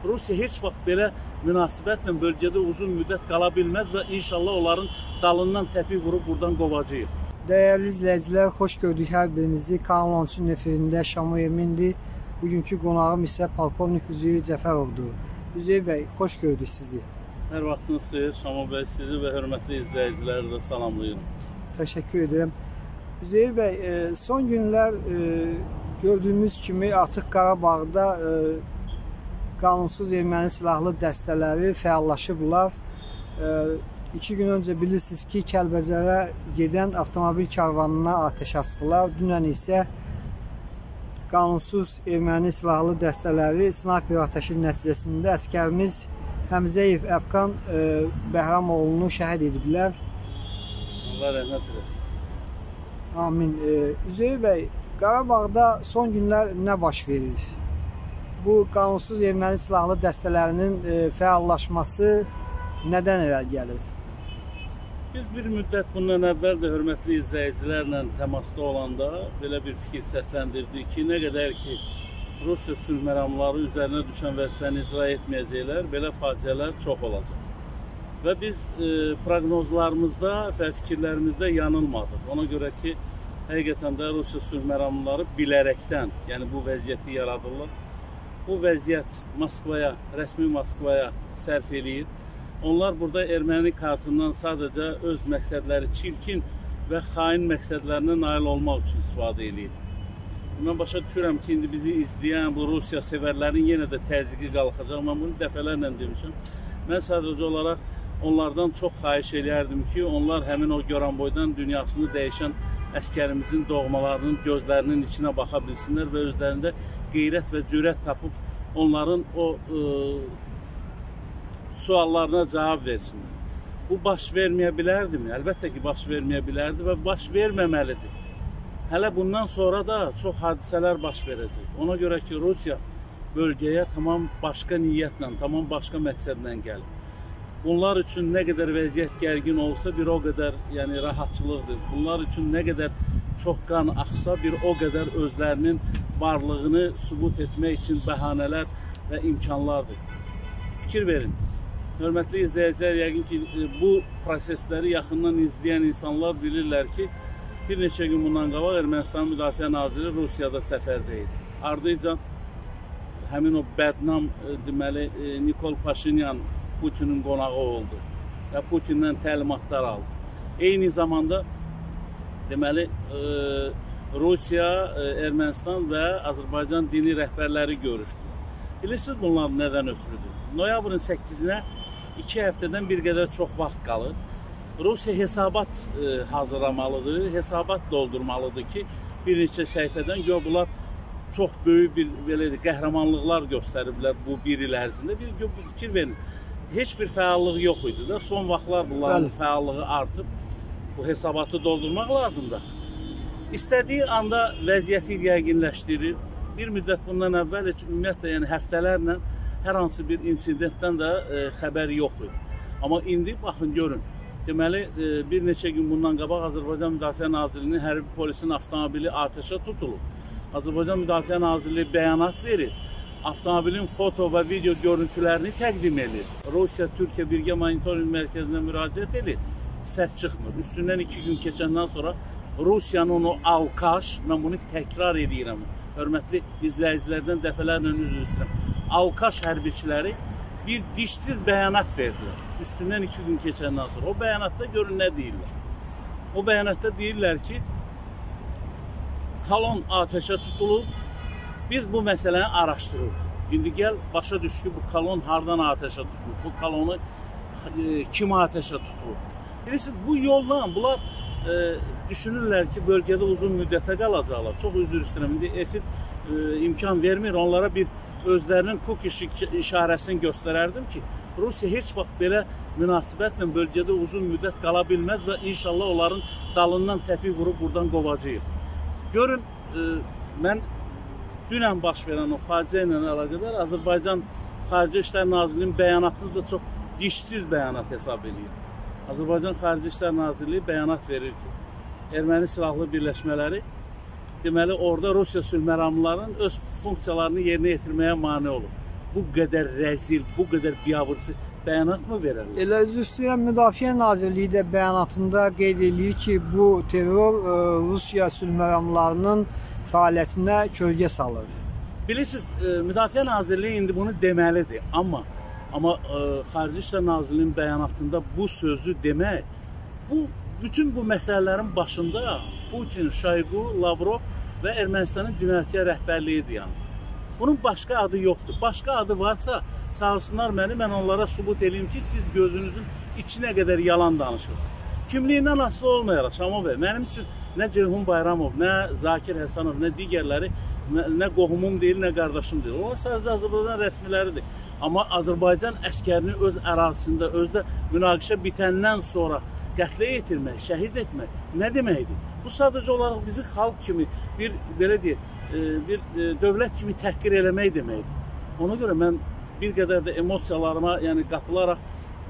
Rusiya heç vaxt belə münasibətlə bölgədə uzun müddət qala bilməz və inşallah onların dalından təpik vurub buradan qovacağıq. Dəyərli izləyicilər, xoş gördük hər birinizi. Kanal 13-ün efirində Şamo Emindir. Bugünkü qonağım isə Polkovnik Üzeyir Cəfərovdur. Üzeyir bəy, xoş gördük sizi. Hər vaxtınız xeyir, Şamo bəy, sizi və hörmətli izləyiciləri də salamlayıram. Təşəkkür edirəm. Üzeyir bəy, son günlər gördüyümüz kimi artıq Qarabağda qanunsuz erməni silahlı dəstələri fəallaşıblar. 2 gün öncə bilirsiniz ki, Kəlbəcərə gedən avtomobil karvanına atəş açdılar. Dünən isə qanunsuz erməni silahlı dəstələri snayper atəşi nəticəsində əsgərimiz Həmzəyev Əfqan Bəhramoğlunu şəhid ediblər. Allah rəhmət eləsin. Amin. Üzeyir bəy, Qarabağda son günlər nə baş verir? Bu qanunsuz erməni silahlı dəstələrinin fəallaşması nədən irəli gəlir? Biz bir müddət bundan əvvəl də hörmətli izləyicilərlə təmasda olanda belə bir fikir səsləndirdik ki, nə qədər ki, Rusiya sülh məramları üzərinə düşən vəzifəni icra etməyəcəklər, belə faciələr çox olacaq. Və biz proqnozlarımızda və fikirlərimizdə yanılmadıq. Ona görə ki, həqiqətən də Rusiya sülh məramları bilərəkdən, yəni bu vəziyyəti yaradırlar. Bu vəziyyət Moskvaya, rəsmi Moskvaya sərf eləyir. Onlar burada erməni kartından sadəcə öz məqsədləri çirkin və xain məqsədlərinə nail olmaq üçün istifadə eləyir. Mən başa düşürəm ki, indi bizi izləyən bu Rusiya sevərlərin yenə də təzyiqi qalxacaq. Mən bunu dəfələrlə demişəm. Mən sadəcə olaraq onlardan çox xahiş eləyərdim ki, onlar həmin o Goranboydan dünyasını dəyişən əskərimizin doğmalarının gözlərinin içinə baxa bilsinlər və özlərində qeyrət və cürət tapıb onların o suallarına cavab versinlər. Bu baş verməyə bilərdimi? Əlbəttə ki, baş verməyə bilərdi və baş verməməlidir. Hələ bundan sonra da çox hadisələr baş verəcək. Ona görə ki, Rusiya bölgəyə tamam başqa niyyətlə, tamam başqa məqsədlə gəlir. Bunlar üçün nə qədər vəziyyət gərgin olsa, bir o qədər rahatçılıqdır. Bunlar üçün nə qədər çox qan axsa, bir o qədər özlərinin varlığını sübut etmək üçün bəhanələr və imkanlardır. Fikir verin. Hörmətli izləyicilər, yəqin ki, bu prosesləri yaxından izləyən insanlar bilirlər ki, bir neçə gün bundan qabaq Ermənistan Müdafiə Naziri Rusiyada səfərdəydi. Ardınca həmin o bədnam deməli Nikol Paşinyan Putinin qonağı oldu və Putindən təlimatlar aldı. Eyni zamanda deməli Rusiya, Ermənistan və Azərbaycan dini rəhbərləri görüşdü. Bilirsiniz bunlar nədən ötürüdür? Noyabrın 8-nə 2 həftədən bir qədər çox vaxt qalır. Rusiya hesabat hazırlamalıdır, hesabat doldurmalıdır ki, bir neçə səhifədən gör bunlar çox böyük bir qəhrəmanlıqlar göstəriblər bu bir il ərzində. Bir fikir verin. Heç bir fəallıq yox idi da. Son vaxtlar bunların fəallığı artıb. Bu hesabatı doldurmaq lazımdır. İstədiyi anda vəziyyəti yəqinləşdirir. Bir müddət bundan əvvəl ümumiyyətlə, yəni həftələrlə hər hansı bir insidentdən də xəbər yox idi. Amma indi baxın, görün. Deməli, bir neçə gün bundan qabaq Azərbaycan Müdafiə Nazirliyinin hərbi polisin avtomobili atəşə tutulub. Azərbaycan Müdafiə Nazirliyi bəyanat verir. Avtomobilin foto və video görüntülərini təqdim edir. Rusiya-Türkiyə Birgə Monitoring Mərkəzinə müraciət edir. Səs çıxmır. Üstündən 2 gün keçəndən sonra Rusiyanın o alqaş, mən bunu təkrar edirəm, hörmətli izləyicilərdən dəfələrlə üzr istəyirəm. Alqaş hərbiçiləri bir dişsiz bəyanat verdilər. Üstündən 2 gün keçəndən sonra. O bəyanatda görün nə deyirlər. O bəyanatda deyirlər ki, kolon atəşə tutulub, biz bu məsələni araşdırırıq. İndi gəl, başa düş ki, bu kolon hardan atəşə tutulub, bu kolonu kim atəşə tutulub. Bilirsiniz, bu yolla bunlar düşünürlər ki, bölgədə uzun müddətə qalacaqlar. Çox üzr istəyirəm, indi efir imkan vermir, onlara bir özlərinin kuk işarəsini göstərərdim ki, Rusiya heç vaxt belə münasibətlə bölgədə uzun müddət qala bilməz və inşallah onların dalından təpik vurub buradan qovacağıq. Görün, mən dünən baş verən o faciə ilə əlaqədar Azərbaycan Xarici İşlər Nazirliyinin bəyanatını da çox dişsiz bəyanat hesab edir. Azərbaycan Xarici İşlər Nazirliyi bəyanat verir ki, erməni silahlı birləşmələri deməli orada Rusiya sülh məramlarının öz funksiyalarını yerinə yetirməyə mane olur. bu qədər rəzil, bu qədər biabırçı bəyanat mı verərlər? Elə üzr istəyirəm, Müdafiə Nazirliyi də bəyanatında qeyd edir ki, bu terror Rusiya sülh məramlarının fəaliyyətinə kölgə salır. Bilirsiniz, Müdafiə Nazirliyi indi bunu deməlidir, amma Xarici İşlər Nazirliyinin bəyanatında bu sözü demək, bütün bu məsələlərin başında Putin, Şaygu, Lavrov və Ermənistanın cinayətçi rəhbərliyidir yəni. Bunun başqa adı yoxdur. Başqa adı varsa çağırsınlar məni, mən onlara sübut edeyim ki, siz gözünüzün içinə qədər yalan danışırsınız. Kimliyindən asılı olmayaraq Şamo bəy, mənim üçün nə Ceyhun Bayramov, nə Zakir Həsənov, nə digərləri nə qohumum deyil, nə qardaşım deyil. Onlar sadəcə Azərbaycan rəsmiləridir. Amma Azərbaycan əskərini öz ərazisində, özdə münaqişə bitəndən sonra qətlə yetirmək, şəhid etmək nə deməkdir? Bu sadəcə olaraq bizi xalq kimi, belə deyək, bir dövlət kimi təhqir eləmək deməkdir. Ona görə mən bir qədər də emosiyalarıma qapılaraq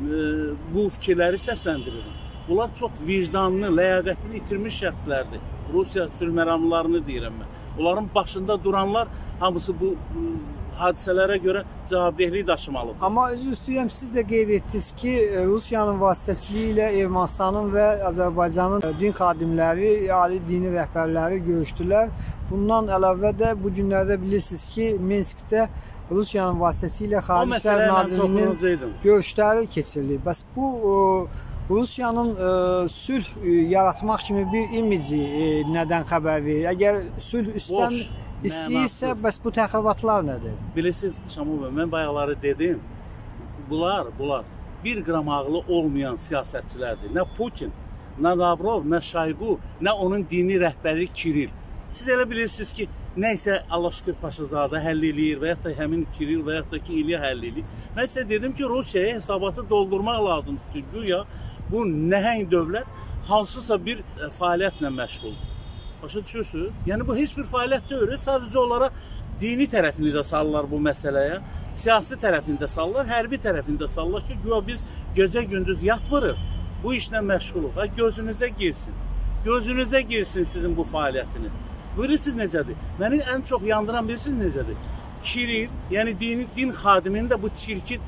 bu fikirləri səsləndirirəm. Bunlar çox vicdanlı, ləyaqətini itirmiş şəxslərdir. Rusiya sülh məramlarını deyirəm mən. Onların başında duranlar hamısı bu hadisələrə görə cavabdehlik daşımalıdır. Amma üzr istəyirəm, siz də qeyd etdiniz ki, Rusiyanın vasitəçiliyi ilə Ermənistanın və Azərbaycanın din xadimləri, ali dini rəhbərləri görüşdülər. Bundan əlavə də bu günlərdə bilirsiniz ki, Minskdə Rusiyanın vasitəsi ilə Xarici İşlər Nazirliyinin görüşləri keçirilir. Bəs bu Rusiyanın sülh yaratmaq kimi bir imici nədən xəbər verir? Əgər sülh istəyirsə, bəs bu təxribatlar nədir? Bilirsiniz, Şamo bəy, mən bayaqları dedim, bunlar bir qram ağlı olmayan siyasətçilərdir. Nə Putin, nə Lavrov, nə Şaygu, nə onun dini rəhbəri Kiril. Siz elə bilirsiniz ki, nəysə Allah şükür Paşazadə həll eləyir və yaxud da həmin Kiril və yaxud da ki, İlya həll eləyir. Mən sizə dedim ki, Rusiyaya hesabatı doldurmaq lazımdır ki, güya bu nəhəng dövlət hansısa bir fəaliyyətlə məşğuldur. Başa düşürsünüz? Yəni bu heç bir fəaliyyət deyil, sadəcə olaraq dini tərəfini də salırlar bu məsələyə, siyasi tərəfini də salırlar, hərbi tərəfini də salırlar ki, güya biz gecə-gündüz yatmırıq, bu işlə məşğuluq. Gözünüzə girsin, gözünüzə girsin sizin bu fəaliyyətiniz. Bilirsiniz necədir? Məni ən çox yandıran bilirsiniz necədir? Kiril, yəni din xadiminin də bu çirkin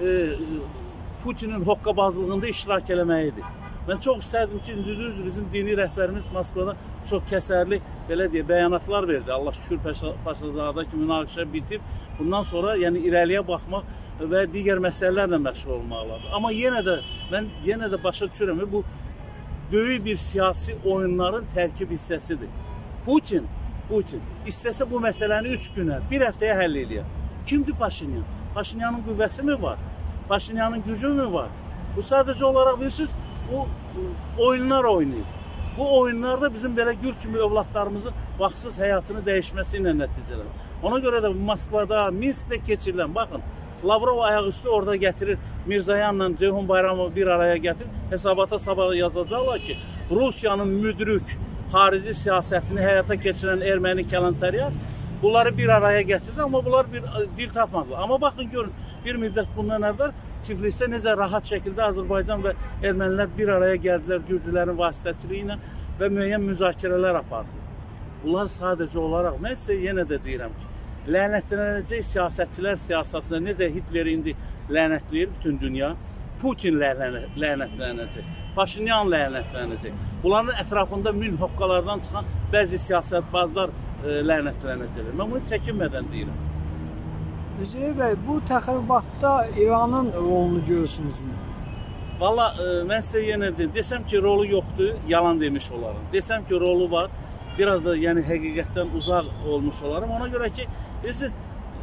Putinin hoqqabazlığında iştirak eləməyidir. Mən çox istərdim ki, düzdür, bizim dini rəhbərimiz Moskvada çox kəsərli, belə deyək, bəyanatlar verdi. Allah şükür Paşazadə ki, münaqişə bitib, bundan sonra yəni irəliyə baxmaq və digər məsələlərlə məşğul olmalıdır. Amma mən yenə də başa düşürəm ki, bu böyük bir siyasi oyunların tərkib hissəsidir. Putin istəsə bu məsələni 3 günə, 1 həftəyə həll eləyər. Kimdir Paşinyan? Paşinyanın qüvvəsi mi var? Paşinyanın gücü mü var? Bu sadəcə olaraq bilirsiniz, bu oyunlar oynayır. Bu oyunlarda bizim belə gül kimi övladlarımızın vaxtsız həyatını dəyişməsi ilə nəticələr. Ona görə də Moskvada, Minskdə keçirilən, baxın, Lavrov ayaqüstü orada gətirir, Mirzayanla Ceyhun Bayramov bir araya gətirir, hesabata sabah yazacaqlar ki, Rusiyanın müdrik xarici siyasətini həyata keçirən erməni kəlantəryar bunları bir araya gətirdi, amma bunlar bir dil tapmadılar. Amma baxın, görün, bir müddət bundan əvvəl Tiflisdə necə rahat şəkildə Azərbaycan və ermənilər bir araya gəldilər gürcülərin vasitəçiliyi ilə və müəyyən müzakirələr apardı. Bunlar sadəcə olaraq, mən sizə yenə də deyirəm ki, lənətlənəcək siyasətçilər siyasətində necə Hitler indi lənətləyir bütün dünya, Putin lənətlənəcək, Paşinyan lənətlənəcək. Bunların ətrafında hoqqalardan çıxan bəzi siyasətbazlar lənətlənəcəklər. Mən bunu çəkinmədən deyirəm. Üzeyir bəy, bu təxribatda İranın rolunu görürsünüzmü? Valla, mən sizə yenə desəm ki, rolu yoxdur, yalan demiş olarım. Desəm ki, rolu var, biraz da yəni həqiqətdən uzaq olmuş olarım. Ona görə ki, bilirsiniz,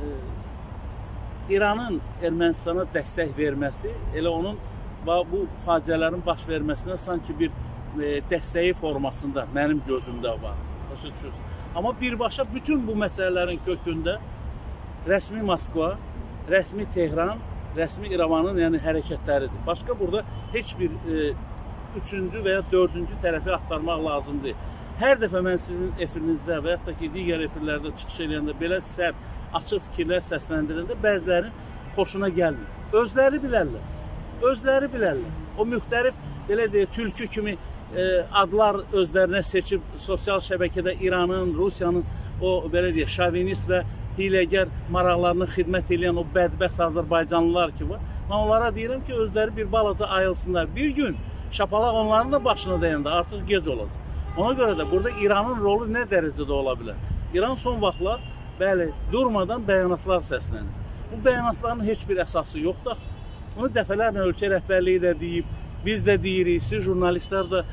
İranın Ermənistana dəstək verməsi, elə onun bu faciələrin baş verməsinə sanki bir dəstəyi formasında mənim gözümdə var. Başa düşürsünüz. Amma birbaşa bütün bu məsələlərin kökündə rəsmi Moskva, rəsmi Tehran, rəsmi İrəvanın hərəkətləridir. Başqa burada heç bir üçüncü və ya dördüncü tərəfi axtarmaq lazımdır. Hər dəfə mən sizin efirinizdə və yaxud da ki, digər efirlərdə çıxış edəndə belə sərt, açıq fikirlər səsləndirəndə bəzilərin xoşuna gəlmir. Özləri bilərlər. O müxtəlif, belə deyək, tülkü kimi adlar özlərinə seçib sosial şəbəkədə İranın, Rusiyanın o, belə deyək, şovinist və hiləgər maraqlarına xidmət edən o bədbəxt Azərbaycanlılar ki var. Mən onlara deyirəm ki, özləri bir balaca ayılsınlar. Bir gün şapalaq onların da başına dəyəndə artıq gec olacaq. Ona görə də burada İranın rolu nə dərəcədə ola bilər? İran son vaxtlar, bəli, durmadan bəyanatlar səslənir. Bu bəyanatların heç bir əsası yoxdur. Bunu dəfələrlə ölkə rəhbərliyi də deyib, biz də deyirik, siz jurnalistlər də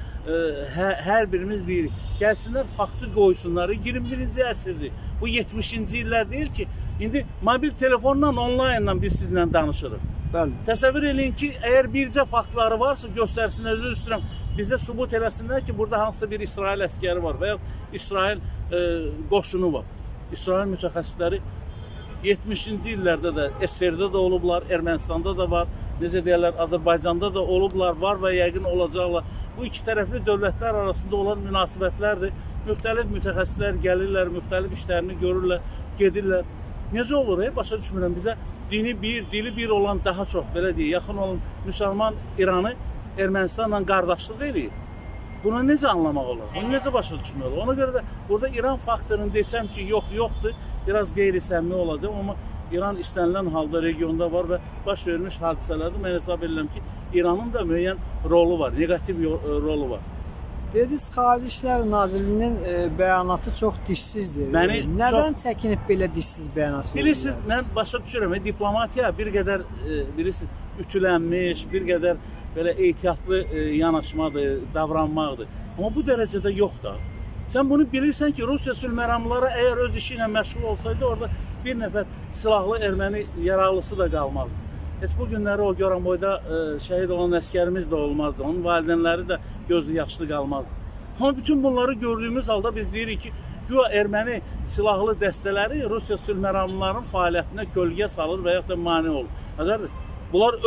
hər birimiz deyirik. Gəlsinlər, faktı qoysunlar. 21-ci əsrdir. Bu 70-ci illər deyil ki, indi mobil telefonla, onlaynla biz sizlə danışırıq. Bəli. Təsəvvür eləyin ki, əgər bircə faktları varsa, göstərsinlər, özür istəyirəm, bizə sübut eləsinlər ki, burada hansısa bir İsrail əskəri var və ya İsrail qoşunu var. İsrail mütəxəssisləri 70-ci illərdə də SSR-də də olublar, Ermənistanda da var, necə deyərlər, Azərbaycanda da olublar, var və yəqin olacaqlar. Bu iki tərəfli dövlətlər arasında olan münasibətlərdir. Müxtəlif mütəxəssislər gəlirlər, müxtəlif işlərini görürlər, gedirlər. Necə olur? Başa düşmürəm, bizə dini bir, dili bir olan daha çox, belə deyək, yaxın olan müsəlman İranı Ermənistanla qardaşlıq eləyir. Bunu necə anlamaq olur? Bunu necə başa düşmək olur? Ona görə də burada İran faktorunu desəm ki, yoxdur, biraz qeyri-səmimi olacaq, amma İran istənilən halda regionda var və baş vermiş hadisələrdə mən hesab edirəm ki, İranın da müəyyən rolu var, negativ rolu var. Dediniz, Xarici İşlər Nazirliyinin bəyanatı çox dişsizdir. Nədən çəkinib belə dişsiz bəyanat verirlər? Bilirsiniz, mən başa düşürəm, diplomatiya bir qədər, bilirsiniz, ütülənmiş, bir qədər belə ehtiyatlı yanaşmadır, davranmaqdır. Amma bu dərəcədə yoxdur. Sən bunu bilirsən ki, Rusiya sülhməramlıları əgər öz işi ilə məşğul olsaydı, orada bir nəfər silahlı erməni yaralısı da qalmazdı. Heç bu günləri o Goranboyda şəhid olan əskərimiz də olmazdı. Onun valideynləri də gözü yaşlı qalmazdı. Amma bütün bunları gördüyümüz halda biz deyirik ki, güya erməni silahlı dəstələri Rusiya sülhməramlıların fəaliyyətinə kölgə salır və ya da mane olur. Qardaş, bunlar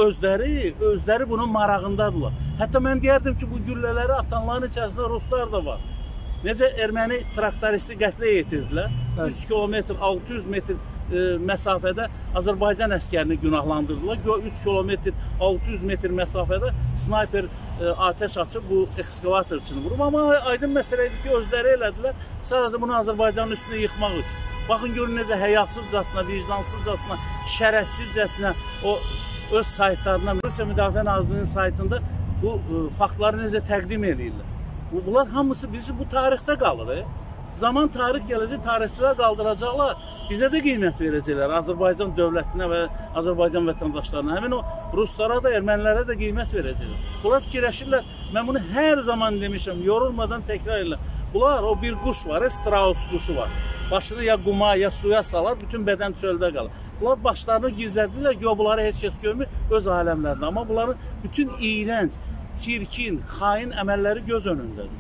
özləri bunun marağındadırlar. Hətta mən deyərdim ki, bu güllələri atanların içərisində ruslar da var. Necə erməni traktoristi qətlə yetirdilər. 3 kilometr, 600 metr məsafədə Azərbaycan əskərini günahlandırdılar. 3 kilometr, 600 metr məsafədə snayper ateş açıb bu ekskavator üçün vurub. Amma aydın məsələ idi ki, özləri elədilər. Sadəcə bunu Azərbaycanın üstünə yıxmaq üçün. Baxın, görün necə həyasızcasına, vicdansızcasına, şərəfsizcəsinə o öz saytlarına, Rusiya Müdafiə Nazirliyinin saytında bu faktları necə təqdim edirlər. Bunlar hamısı bizi bu tarixdə qalır. Zaman tarix gələcək, tarixçilər qaldıracaqlar. Bizə də qiymət verəcəklər Azərbaycan dövlətinə və Azərbaycan vətəndaşlarına. Həmin o ruslara da, ermənilərə də qiymət verəcəklər. Bunlar fikirləşirlər, mən bunu hər zaman demişəm, yorulmadan təkrar edirlər. Bunlar, o bir quş var, Strauss quşu var. Başını ya quma, ya suya salar, bütün bədən çöldə qalır. Bunlar başlarını gizlədirlər ki, bunları heç kəs görmür öz aləmlərində. Amma bunların bütün iyrənc, çirkin, xain əməlləri göz önündədir.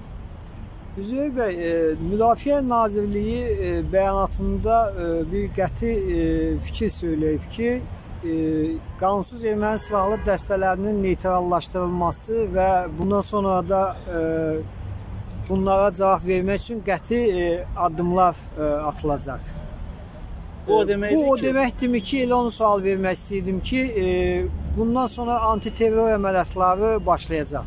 Üzeyir bəy, Müdafiə Nazirliyi bəyanatında bir qəti fikir söyləyib ki, qanunsuz erməni silahlı dəstələrinin neytrallaşdırılması və bundan sonra da bunlara cavab vermək üçün qəti addımlar atılacaq. Bu o deməkdirmi ki, elə onu sual vermək istəyirdim ki, bundan sonra antiterror əməliyyatları başlayacaq.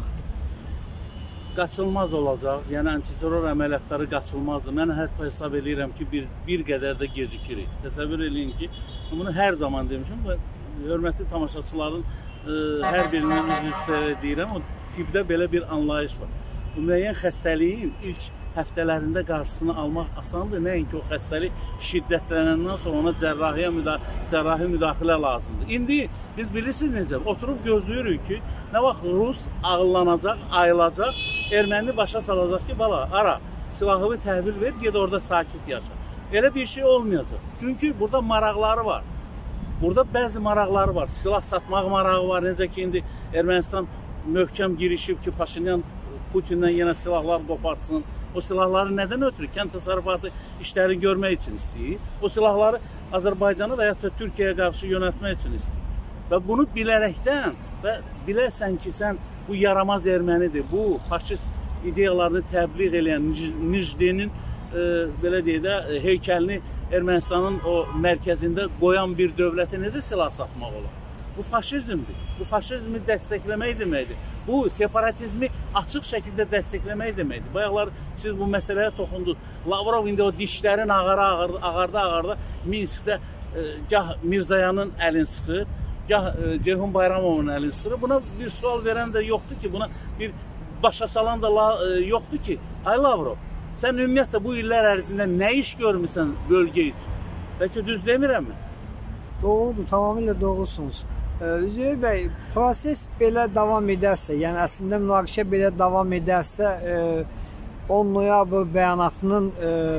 Qaçılmaz olacaq, yəni antiterror əməliyyatları qaçılmazdır. Mən hətta hesab edirəm ki, bir qədər də gecikirik. Təsəvvür eləyin ki, bunu hər zaman demişəm və hörmətli tamaşaçıların hər birinin üzü üstə deyirəm, o tibbdə belə bir anlayış var. Bu müəyyən xəstəliyin ilk həftələrində qarşısını almaq asandır. Nəinki o xəstəlik şiddətlənəndən sonra ona cərrahi müdaxilə lazımdır. İndi biz bilirsiniz necə, oturub gözləyirik ki, nə vaxt Rus ağıllanacaq, ayılacaq, erməni başa salacaq ki, bala, ara, silahını təhvil ver, ged orada sakit yaşa. Elə bir şey olmayacaq. Çünki burada maraqları var. Burada bəzi maraqları var. Silah satmaq marağı var. Necə ki, indi Ermənistan möhkəm girişib ki, Paşinyan Putin'dən yenə silahlar qopartsın. O silahları nədən ötürü? Kənd təsərrüfatı işlərini görmək üçün istəyir. O silahları Azərbaycanı və ya da Türkiyəyə qarşı yönəltmək üçün istəyir. Və bunu bilərəkdən və bilərsən ki, sən bu yaramaz ermənidir, bu faşist ideyalarını təbliğ edən Nijdenin belə deyək də, heykəlini Ermənistanın o mərkəzində qoyan bir dövlətə necə silah satmaq olar? Bu faşizmdir. Bu faşizmi dəstəkləmək deməkdir. Bu separatizmi açıq şəkildə dəstəkləmək deməkdir. Bayaqlar siz bu məsələyə toxundunuz. Lavrov indi o dişlərin ağarda Minskdə gah Mirzayanın əlini sıxır, gah Ceyhun Bayramovun əlini sıxır. Buna bir sual verən də yoxdur ki, buna bir başa salan da yoxdur ki. Ay Lavrov, sən ümumiyyətlə bu illər ərzində nə iş görmüsən bölgə üçün? Bəlkə düz demirəm mi? Doğrudur, tamamilə doğrusunuz. Üzeyir bəy, proses belə davam edərsə, yəni əslində münaqişə belə davam edərsə, 10 noyabr bəyanatının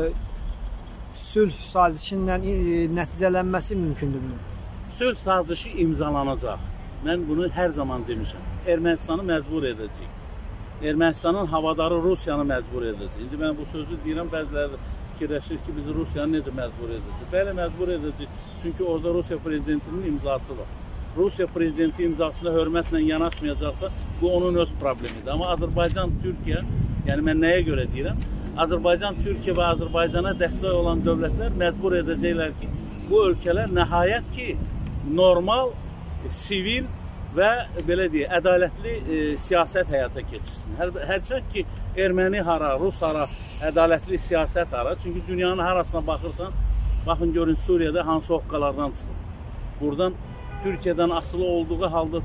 sülh sazişindən nəticələnməsi mümkündürmü? Sülh sazişi imzalanacaq. Mən bunu hər zaman demişəm. Ermənistanı məcbur edəcək. Ermənistanın havadarı Rusiyanı məcbur edəcək. İndi mən bu sözü deyirəm, bəziləri fikirləşir ki, bizi Rusiyanı necə məcbur edəcək? Bəli, məcbur edəcək. Çünki orada Rusiya prezidentinin imzası var. Rusiya prezidenti imzasına hörmətlə yanaşmayacaqsa, bu onun öz problemidir. Amma Azərbaycan, Türkiyə, yəni mən nəyə görə deyirəm? Azərbaycan, Türkiyə və Azərbaycana dəstək olan dövlətlər məcbur edəcəklər ki, bu ölkələr nəhayət ki, normal, sivil və belə deyək, ədalətli siyasət həyata keçirsin. Hərçək ki, erməni hara, rus hara, ədalətli siyasət hara. Çünki dünyanın harasına baxırsan, baxın görün Suriyada hansı hoqqalardan çıxır. Buradan Türkiyədən asılı olduğu halda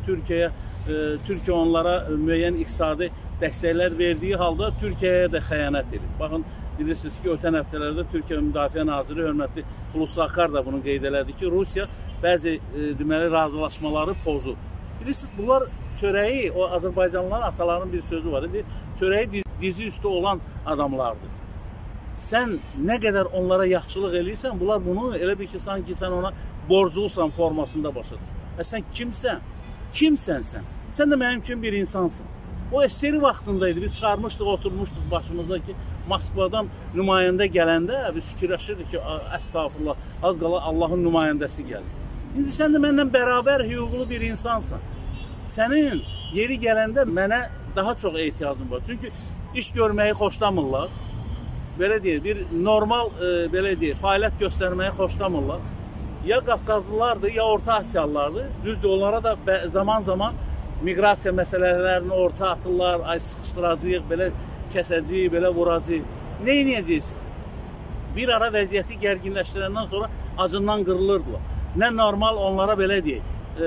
Türkiyə onlara müəyyən iqtisadi dəstəklər verdiyi halda Türkiyəyə də xəyanət edir. Baxın, bilirsiniz ki, ötən həftələrdə Türkiyə Müdafiə Naziri hörmətli Hulusi Akar da bunu qeyd elədi ki, Rusiya bəzi deməli razılaşmaları pozur. Bilirsiniz, bunlar çörəyi, o Azərbaycanlıların atalarının bir sözü var. Çörəyi dizi üstü olan adamlardır. Sən nə qədər onlara yaxşılıq eləyirsən, bunlar bunu elə bir ki, sanki sən ona borclusan formasında başa düşür. Sən kimsən? Kimsən sən? Sən də mənim kimi bir insansın. O SSR vaxtındaydı, biz çıxarmışdıq, oturmuşduq başımızda ki, Moskvadan nümayəndə gələndə biz fikirləşirdik ki, əstağfurullah, az qala Allahın nümayəndəsi gəlir. İndi sən də məndən bərabər hüquqlu bir insansın. Sənin yeri gələndə mənə daha çox ehtiyacın var. Çünki iş görməyi xoşlamırlar. Belə deyək, bir normal belə deyək, fəaliyyət göstərməyi xoşlamırlar. Ya Qafqazlılardır, ya Orta Asiyalılardır. Düzdür, onlara da zaman-zaman miqrasiya məsələlərini orta atırlar, ay sıxışdıracaq, belə kəsəcək, belə vuracaq. Nə edəcəksin? Bir ara vəziyyəti gərginləşdirəndən sonra acından qırılırdılar. Nə normal onlara belə deyək,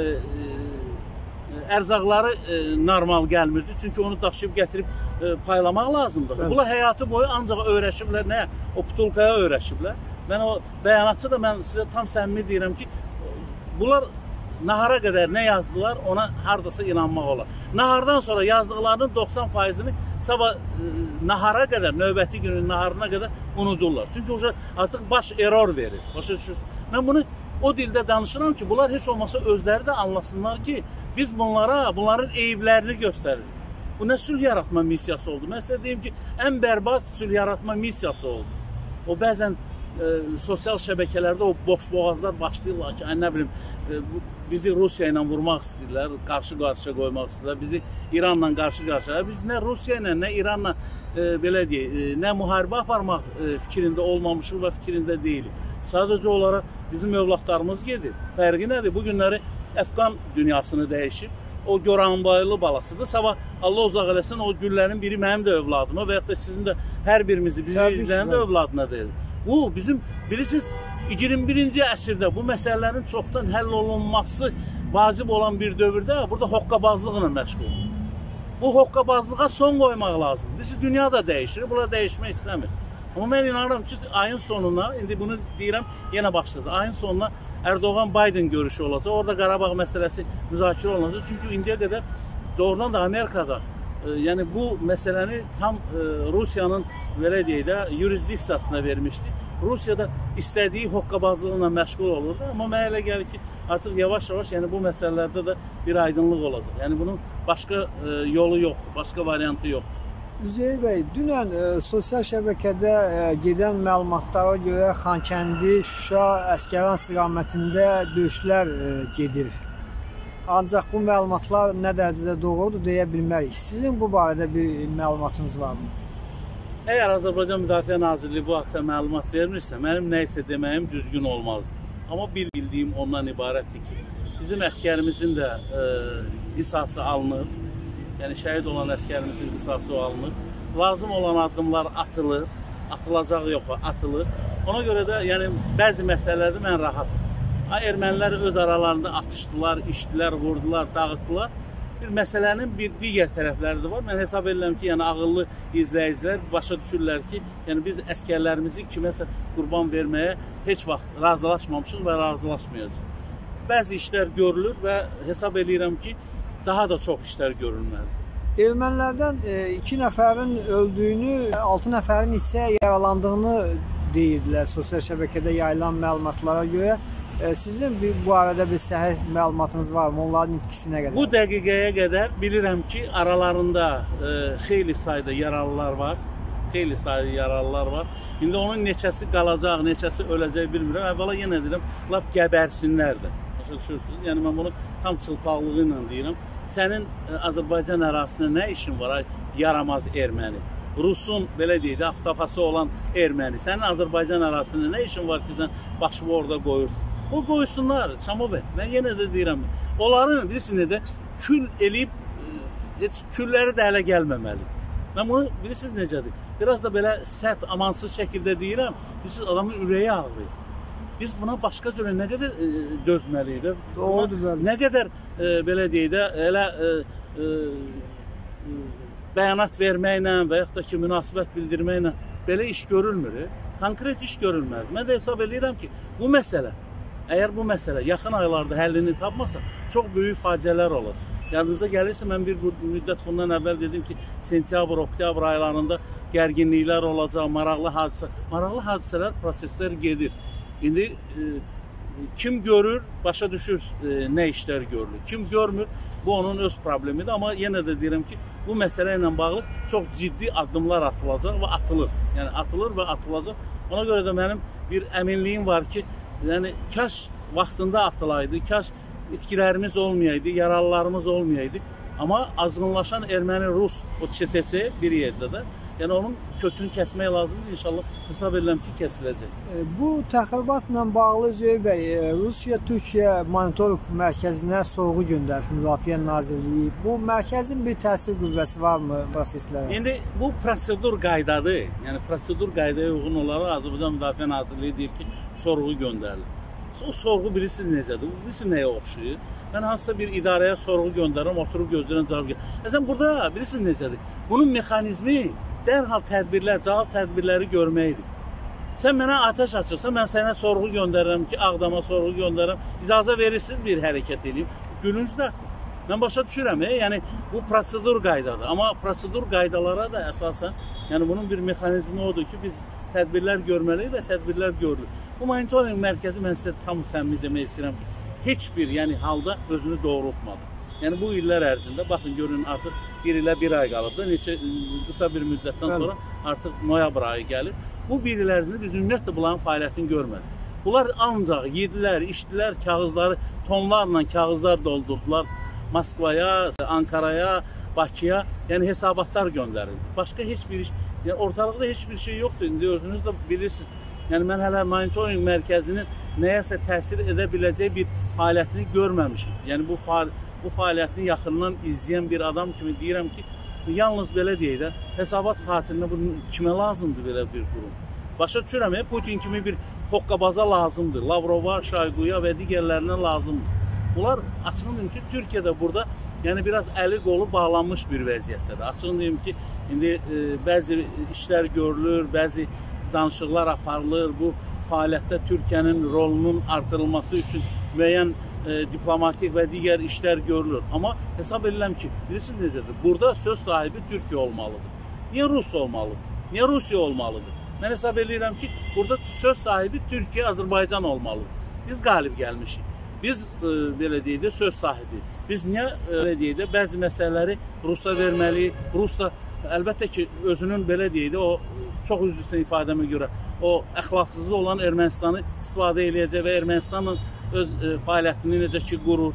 ərzaqları normal gəlmirdi. Çünki onu daşıyıb gətirib paylamaq lazımdır. Evet. Bunlar həyatı boyu ancaq öyrəşiblər, nəyə? O putulkaya öyrəşiblər. Mən o bəyanatı da mən sizə tam səmimi deyirəm ki, bunlar nahara qədər nə yazdılar, ona hardasa inanmaq olar. Nahardan sonra yazdıqlarının 90%-ni sabah nahara qədər, növbəti günün naharına qədər unudurlar. Çünki artıq baş error verir. Başa düşürsünüz. Mən bunu o dildə danışıram ki, bunlar heç olmasa özləri də anlasınlar ki, biz bunların eyiblərini göstəririk. Bu nə sülh yaratma missiyası oldu? Mən sizə deyim ki, ən bərbad sülh yaratma missiyası oldu. O bəzən sosial şəbəkələrdə o boş boğazlar başlayırlar ki, nə bilim, bizi Rusiya ilə vurmaq istəyirlər, qarşı-qarşıya qoymaq istəyirlər, bizi İranla qarşı-qarşıya. Biz nə Rusiya ilə, nə İranla belə deyək, nə müharibə aparmaq fikrində olmamışıq və fikrində deyilik. Sadəcə olaraq bizim övladlarımız gedir. Fərqi nədir? Bu günləri Əfqan dünyasını dəyişib. O Goranbaylı balasıdır. Sabah Allah uzaq eləsin, o günlərin biri mənim də övladıma və yaxud da sizin də hər birimizi, bizi izləyən də övladına deyil. Bu, bizim, bilirsiniz, 21-ci əsrdə bu məsələlərin çoxdan həll olunması vacib olan bir dövrdə burada hoqqabazlıqla məşğul. Bu hoqqabazlığa son qoymaq lazım. Bilirsiniz, dünya da dəyişir, bunlar dəyişmək istəmir. Amma mən inanıram ki, ayın sonuna, indi bunu deyirəm, yenə başladı. Ayın sonuna Erdoğan-Biden görüşü olacaq. Orada Qarabağ məsələsi müzakirə olunacaq. Çünki indiyə qədər doğrudan da Amerikada, yəni bu məsələni tam Rusiyanın, belə deyək də, yurisdiksiyasına vermişdi. Rusiyada istədiyi hoqqabazlığına məşğul olurdu. Amma mənə elə gəlir ki, artıq yavaş-yavaş yəni bu məsələlərdə də bir aydınlıq olacaq. Yəni bunun başqa yolu yoxdur, başqa variantı yoxdur. Üzeyir bəy, dünən sosial şəbəkədə gedən məlumatlara görə Xankəndi, Şuşa, Əsgəran istiqamətində döyüşlər gedir. Ancaq bu məlumatlar nə dərəcədə doğrudur deyə bilmərik. Sizin bu barədə bir məlumatınız varmı? Əgər Azərbaycan Müdafiə Nazirliyi bu haqda məlumat vermirsə, mənim nə isə deməyim düzgün olmazdı. Amma bildiyim ondan ibarətdir ki, bizim əskərimizin də qisası alınır. Yəni şəhid olan əskərimizin qisası alınır. Lazım olan addımlar atılır. Atılacaq yox, atılır. Ona görə də yəni bəzi məsələlərdə mən rahatam. Ermənilər öz aralarında atışdılar, içdilər, vurdular, dağıtdılar. Bir məsələnin bir digər tərəfləri də var. Mən hesab edirəm ki, yəni ağıllı izləyicilər başa düşürlər ki, yəni biz əskərlərimizi kiməsə qurban verməyə heç vaxt razılaşmamışıq və razılaşmayacağıq. Bəzi işlər görülür və hesab edirəm ki, daha da çox işlər görülməlidir. Ermənilərdən 2 nəfərin öldüyünü, 6 nəfərin isə yaralandığını deyirdilər sosial şəbəkədə yayılan məlumatlara görə. Sizin bu arada bir səhih məlumatınız var mı? Onların itkisinə qədər? Bu dəqiqəyə qədər bilirəm ki, aralarında xeyli sayda yaralılar var. Xeyli sayda yaralılar var. İndi onun neçəsi qalacaq, neçəsi öləcək bilmirəm. Əvvəla yenə deyirəm, lap gəbərsinlər də. Başa düşürsünüz? Yəni mən bunu tam çılpaqlığı ilə deyirəm. Sənin Azərbaycan ərazisində nə işin var, yaramaz erməni? Rusun, belə deyək də, aftafası olan erməni. Sənin Azərbaycan ərazisində nə işin var ki, sən başını orada qoyursun? O qoysunlar, Şamo bəy. Mən yenə də deyirəm, onların bilirsiniz də kül eləyib, heç külləri də hələ gəlməməli. Mən bunu bilirsiniz necədir? Biraz da belə sərt, amansız şəkildə deyirəm, bilirsiniz adamın ürəyi ağrıyır. Biz buna başqa cürə nə qədər dözməliyik? Nə qədər belə deyək də, elə bəyanat verməklə və yaxud da ki, münasibət bildirməklə belə iş görülmür. Konkret iş görülməlidir. Mən də hesab edirəm ki, bu məsələ, əgər bu məsələ yaxın aylarda həllini tapmasa, çox böyük faciələr olacaq. Yadınıza gəlirsə, mən bir müddət bundan əvvəl dedim ki, sentyabr, oktyabr aylarında gərginliklər olacaq, maraqlı hadisələr, proseslər gedir. İndi kim görür, başa düşür nə işlər görülür. Kim görmür, bu onun öz problemidir. Amma yenə də deyirəm ki, bu məsələ ilə bağlı çox ciddi addımlar atılacaq və atılır. Yəni atılır və atılacaq. Ona görə də mənim bir əminliyim var ki, yəni kaş vaxtında atılaydı, kaş itkilərimiz olmayaydı, yaralılarımız olmayaydı. Amma azğınlaşan erməni-rus o çetesi bir yerdə də, yəni onun kökünü kəsmək lazımdır. İnşallah hesab edirəm ki, kəsiləcək. Bu təxribatla bağlı Zöhür bəy, Rusiya-Türkiyə monitorinq mərkəzinə sorğu göndərir Müdafiə Nazirliyi. Bu mərkəzin bir təsir qüvvəsi varmı proseslərə? İndi bu prosedur qaydadır. Yəni prosedur qaydaya uyğun olaraq Azərbaycan Müdafiə Nazirliyi deyir ki, sorğu göndərilir. O sorğu bilirsiniz necədir? Bilirsiniz nəyə oxşuyur? Mən hansısa bir idarəyə sorğu göndərirəm, oturub gözləyirəm cavab gəlir. Sən burada bilirsiniz necədir? Bunun mexanizmi dərhal tədbirlər, cavab tədbirləri görməkdir. Sən mənə atəş açırsan, mən sənə sorğu göndərirəm ki, Ağdama sorğu göndərirəm. İcazə verirsiniz bir hərəkət edeyim. Gülüncdə. Mən başa düşürəm, yəni bu prosedur qaydadır. Amma prosedur qaydalara da əsasən, yəni bunun bir mexanizmi odur ki, biz tədbirlər görməliyik və tədbirlər görülür. Bu monitorinq mərkəzi mən sizə tam səmimi demək istəyirəm ki, heç bir halda özünü doğrultmadı. Yəni bu illər ərzində, baxın görün artıq 1 ilə 1 ay qalıbdır. Qısa bir müddətdən sonra artıq noyabr ayı gəlir. Bu 1 il ərzində biz ümumiyyətlə bunların fəaliyyətini görmədik. Bunlar ancaq yedilər, içdilər, kağızları, tonlarla kağızlar doldurdular. Moskvaya, Ankaraya, Bakıya, yəni hesabatlar göndərildi. Başqa heç bir iş, yəni ortalıqda heç bir şey yoxdur. İndi özünüz də bilirsiniz. Yəni mən hələ monitorinq mərkəzinin nəyəsə təsir edə biləcək bir fəaliyyətini görməmişim. Yəni bu fəaliyyətini yaxından izləyən bir adam kimi deyirəm ki, yalnız belə deyək də, hesabat xatirinə bu kimə lazımdır belə bir qurum? Başa düşürəm, Putin kimi bir hoqqabaza lazımdır, Lavrova, Şayquya və digərlərinə lazımdır. Bunlar açığın deyim ki, Türkiyədə burada yəni biraz əli qolu bağlanmış bir vəziyyətdədir. Açığın deyim ki, indi bəzi işlər görülür, bəzi danışıqlar aparılır. Bu fəaliyyətdə Türkiyənin rolunun artırılması üçün müəyyən diplomatik və digər işlər görülür. Amma hesab edirəm ki, bilirsiniz necədir? Burada söz sahibi Türkiyə olmalıdır. Niyə Rus olmalıdır? Niyə Rusiya olmalıdır? Mən hesab edirəm ki, burada söz sahibi Türkiyə, Azərbaycan olmalıdır. Biz qalib gəlmişik. Biz belə deyək də söz sahibi. Biz niyə belə deyək də bəzi məsələləri Rusa verməliyik? Rus da əlbəttə ki, özünün belə deyək də o çox üzrüsən ifadəmə görə o əxlaqsızı olan Ermənistanı istifadə eləyəcək və Ermənistanın öz fəaliyyətini necə ki qurur.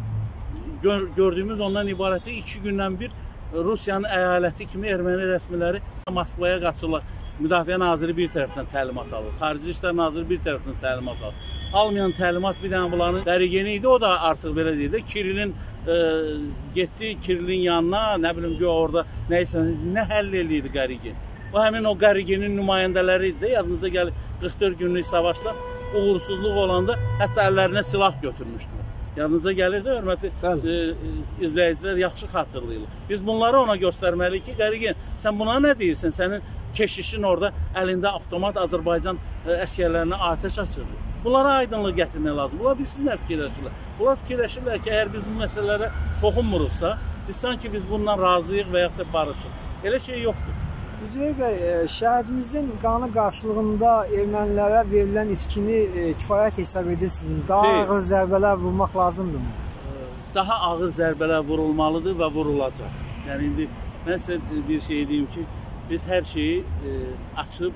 Gördüyümüz ondan ibarətdir. 2 gündən bir Rusiyanın əyaləti kimi erməni rəsmiləri Moskvaya qaçırlar. Müdafiə Naziri bir tərəfdən təlimat alır. Xarici İşlər Naziri bir tərəfdən təlimat alır. Almayan təlimat bir dənə bunların Qərigeni idi. O da artıq belə deyil də Kirillin getdi Kirillin yanına, nə bilim ki orada nə həll eləyirdi Qərigen. O həmin o Qərigenin nümayəndələri idi də, yadınıza gəlir. 44 günlük savaşda uğursuzluq olanda hətta əllərinə silah götürmüşdülər. Yanınıza gəlir də, hörmətli izləyicilər yaxşı xatırlayırlar. Biz bunları ona göstərməliyik ki, Qərigen, sən buna nə deyirsən? Sənin keşişin orada əlində avtomat Azərbaycan əskərlərinə atəş açırdı. Bunlara aydınlıq gətirmək lazım. Bunlar bilsinlər fikirləşirlər. Bunlar fikirləşirlər ki, əgər biz bu məsələlərə toxunmuruqsa, biz sanki biz bundan razıyıq və yaxud da barışıq. Elə şey yoxdur. Üzeyir bəy, şəhidimizin qanı qarşılığında ermənilərə verilən itkini kifayət hesab edirsiniz. Daha ağır zərbələr vurmaq lazımdırmı? Daha ağır zərbələr vurulmalıdır və vurulacaq. Yəni, indi mən sizə bir şey deyim ki, biz hər şeyi açıb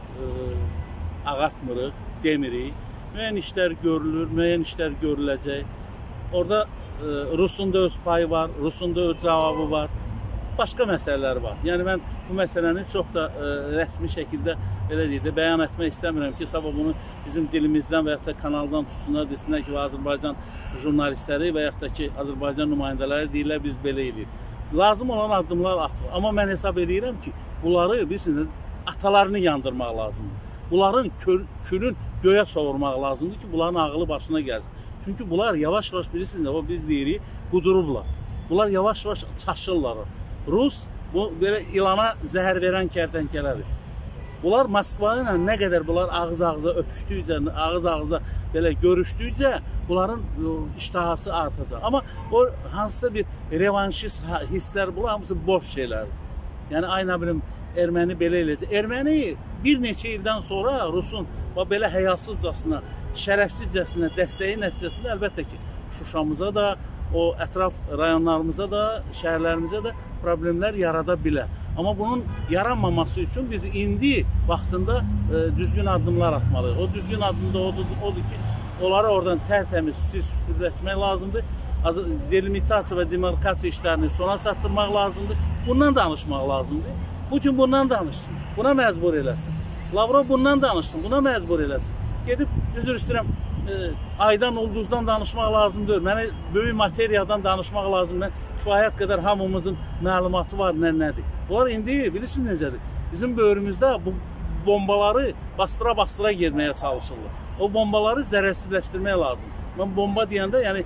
ağartmırıq, demirik. Müəyyən işlər görülür, müəyyən işlər görüləcək. Orada Rusun da öz payı var, Rusun da öz cavabı var. Başqa məsələlər var. Yəni, mən bu məsələni çox da rəsmi şəkildə belə deyək də, bəyan etmək istəmirəm ki, sabah bunu bizim dilimizdən və yaxud da kanaldan tutsunlar, desinlər ki, Azərbaycan jurnalistləri və yaxud da ki, Azərbaycan nümayəndələri deyirlər, biz belə edirik. Lazım olan addımlar atılır. Amma mən hesab edirəm ki, bunları bizim atalarını yandırmaq lazımdır. Bunların külün göyə sovurmaq lazımdır ki, bunların ağlı başına gəlsin. Çünki bunlar yavaş-yavaş bilirsiniz, o biz deyirik, qudurublar. Bunlar yavaş-yavaş çaşırlar. Rus bu belə ilana zəhər verən kərtənkələdir. Bunlar Moskva ilə nə qədər bunlar ağız-ağıza öpüşdükcə, ağız-ağıza belə görüşdükcə bunların iştahası artacaq. Amma o hansısa bir revanşist hisslər, bunlar hamısı boş şeylərdir. Yəni, ay nə bilim, erməni belə eləcək. Erməni bir neçə ildən sonra Rusun belə həyasızcasına, şərəfsizcəsinə dəstəyi nəticəsində əlbəttə ki, Şuşamıza da, o ətraf rayonlarımıza da, şəhərlərimizə də problemlər yarada bilər. Amma bunun yaranmaması üçün biz indi vaxtında düzgün addımlar atmalıyıq. O düzgün addım da odur ki, onları oradan tərtəmiz süpürləşmək lazımdır. Delimitasiya və demarkasiya işlərini sona çatdırmaq lazımdır. Bundan danışmaq lazımdır. Putin bundan danışsın, buna məcbur eləsin. Lavrov bundan danışsın, buna məcbur eləsin. Gedib, üzr istəyirəm, aydan, ulduzdan danışmaq lazımdır. Mənə böyük materiyadan danışmaq lazımdır. Kifayət qədər hamımızın məlumatı var, nədir. Bunlar indi bilirsiniz necədir? Bizim böhrümüzdə bu bombaları bastıra-bastıra girməyə çalışırlar. O bombaları zərərsizləşdirmək lazım. Mən bomba deyəndə, yəni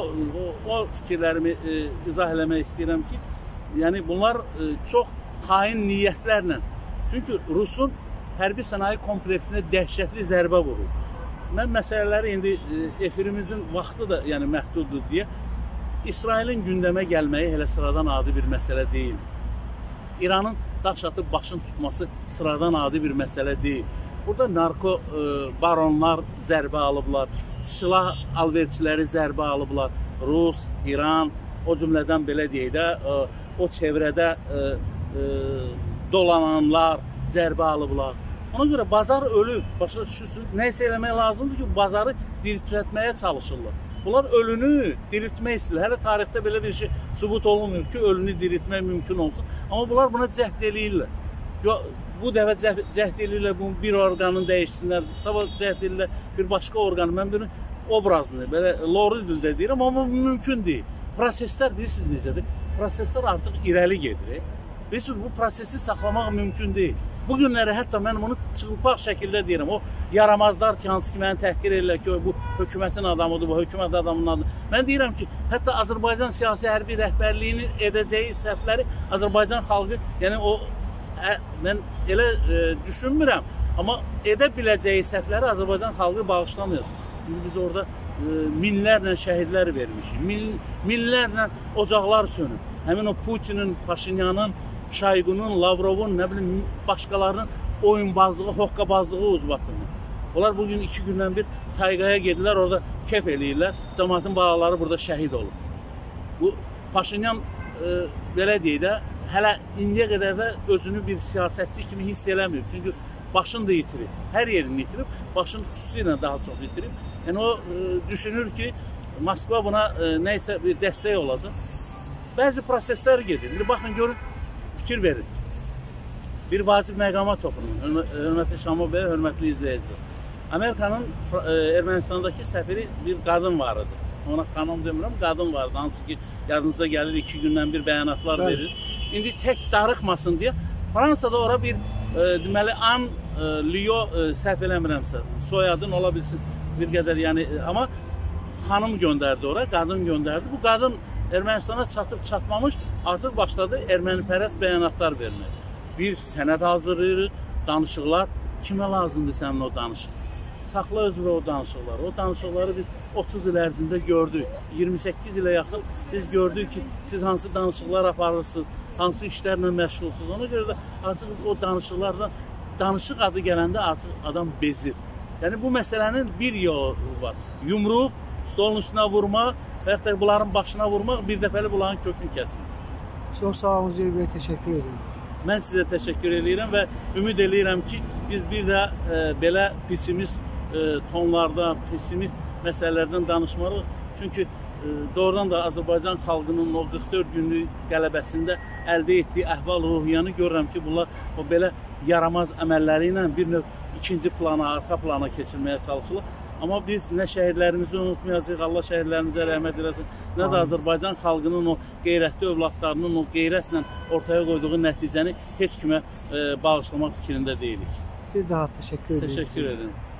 o fikirlərimi izah eləmək istəyirəm ki, yəni bunlar çox xain niyyətlərlə. Çünki Rusun hərbi sənaye kompleksinə dəhşətli zərbə vurur. Mən məsələləri indi efirimizin vaxtı da yəni məhduddur deyə İsrailin gündəmə gəlməyi hələ sıradan adi bir məsələ deyil. İranın daş atıb başını tutması sıradan adi bir məsələ deyil. Burada narko baronlar zərbə alıblar, silah alverçiləri zərbə alıblar. Rus, İran, o cümlədən belə deyək də, o çevrədə dolananlar zərbə alıblar. Ona görə bazar ölüb, başa düşürsünüz, nəysə eləmək lazımdır ki, bazarı diriltməyə çalışırlar. Bunlar ölünü diriltmək istəyirlər. Hələ tarixdə belə bir şey sübut olunmuyor ki, ölünü diriltmək mümkün olsun. Amma bunlar buna cəhd eləyirlər. Bu dəfə cəhd eləyirlər, bu bir orqanın dəyişsinlər, sabah cəhd eləyirlər bir başqa orqanı. Mən bunun obrazını, belə loru dildə deyirəm, amma mümkün deyil. Proseslər, bilirsiniz necədir? Proseslər artıq irəli gedir. Bilirsiniz, bu prosesi saxlamaq mümkün deyil. Bu günləri hətta mən bunu çılpaq şəkildə deyirəm. O yaramazlar ki, hansı ki, məni təhqir edirlər ki, bu hökumətin adamıdır, bu hökumət adamının adıdır. Mən deyirəm ki, hətta Azərbaycan siyasi hərbi rəhbərliyinin edəcəyi səhvləri Azərbaycan xalqı, yəni o, mən elə düşünmürəm, amma edə biləcəyi səhvləri Azərbaycan xalqı bağışlamıyor. Çünki biz orada minlərlə şəhidlər vermişik, minlərlə ocaqlar sönüb. Həmin o Putinin, Paşinyanın, Şayqunun, Lavrovun, nə bilim, başqalarının oyunbazlığı, hoqqabazlığı ucbatında. Onlar bugün 2 gündən bir tayqaya gedirlər, orada kef eləyirlər, cəmaatın balaları burada şəhid olur. Bu Paşinyan, belə deyək də, hələ indiyə qədər də özünü bir siyasətçi kimi hiss eləmir. Çünki başını da itirib, hər yerini itirib, başını xüsusilə daha çox itirib. Yəni o düşünür ki, Moskva buna nəysə bir dəstək olacaq. Bəzi proseslər gedir. Baxın, görün, fikir verin. Bir vacib məqama toxunun. Hörmətli Şamil bəy, hörmətli izləyicilər. Amerikanın Ermənistandakı səfiri bir qadın var idi. Ona xanım demirəm, qadın vardı. Hansı ki, yadınıza gəlir, 2 gündən bir bəyanatlar verir. İndi tək darıxmasın deyə Fransada ora bir deməli, an Leo səhv eləmirəmsə, soyadın ola bilsin bir qədər, yəni amma xanım göndərdi ora, qadın göndərdi. Bu qadın Ermənistana çatıb çatmamış, artıq başladı ermənipərəst bəyanatlar vermək. Bir sənəd hazırlayırıq, danışıqlar. Kimə lazımdır sənin o danışıq? Saxla özünə o danışıqları. O danışıqları biz 30 il ərzində gördük. 28 ilə yaxın biz gördük ki, siz hansı danışıqlar aparırsınız, hansı işlərlə məşğulsunuz. Ona görə də artıq o danışıqlardan, danışıq adı gələndə artıq adam bezir. Yəni bu məsələnin bir yolu var. Yumruq, stolun üstünə vurmaq və yaxud da bunların başına vurmaq, bir dəfəli bunların kökünü kəsmək. Çox sağ olun Üzeyir bəy, təşəkkür edirəm. Mən sizə təşəkkür edirəm və ümid edirəm ki, biz bir də belə pessimist tonlarda, pessimist məsələlərdən danışmarıq. Çünki doğrudan da Azərbaycan xalqının o 44 günlük qələbəsində əldə etdiyi əhval-ruhiyyəni görürəm ki, bunlar o belə yaramaz əməlləri ilə bir növ ikinci plana, arxa plana keçirməyə çalışılır. Amma biz nə şəhidlərimizi unutmayacağıq, Allah şəhidlərimizə rəhmət eləsin, nə də Azərbaycan xalqının o qeyrətli övladlarının o qeyrətlə ortaya qoyduğu nəticəni heç kimə bağışlamaq fikrində deyilik. Bir daha təşəkkür edirəm. Təşəkkür edirəm.